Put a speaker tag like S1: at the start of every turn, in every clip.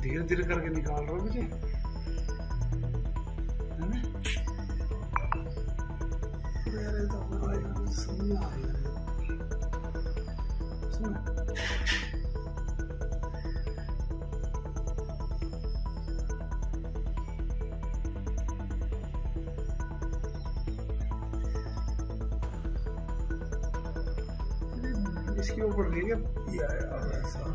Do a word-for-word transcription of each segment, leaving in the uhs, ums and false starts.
S1: धीरे धीरे करके निकाल रहा हूँ मुझे, है ना? यार तो हमारा यार समझ आ रहा है। सुन इसके ऊपर ले गया यार ऐसा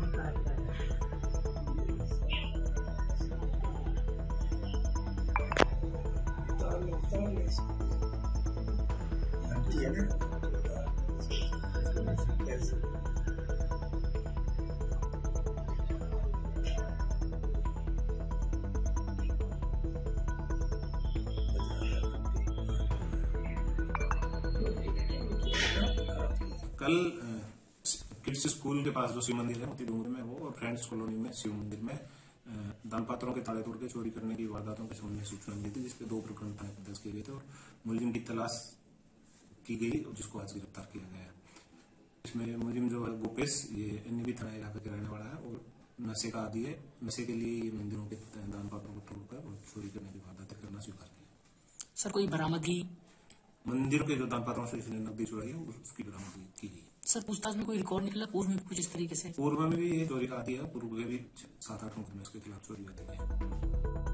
S2: कल किड्स स्कूल के पास जो शिव मंदिर है मोती डूंगर में वो और फ्रेंड्स कॉलोनी में शिव मंदिर में दान पात्रों के ताले तोड़ के चोरी करने की वारदातों के संबंध में सूचना मिली थी, जिसपे दो प्रकरण दर्ज किए गए थे और मुलजिम की तलाश की गई और जिसको आज गिरफ्तार किया गया है। इसमें मुलजिम जो है गोपेश ये एनबी थाना इलाके के रहने वाला है और नशे का आदी है। नशे के लिए ये मंदिरों के दान पात्रों को तोड़कर और चोरी करने की वारदातें करना स्वीकार किया।
S3: सर कोई बरामदगी
S2: मंदिर के जो दान पात्रों से इसने नकदी चुराई है उसकी बरामदगी की गई।
S3: सर पूछताछ में कोई रिकॉर्ड निकला पूर्व में कुछ इस तरीके से?
S2: पूर्व में भी ये चोरी का आदी है, पूर्व में भी सात आठ मुकदमे इसके खिलाफ चोरी आती है।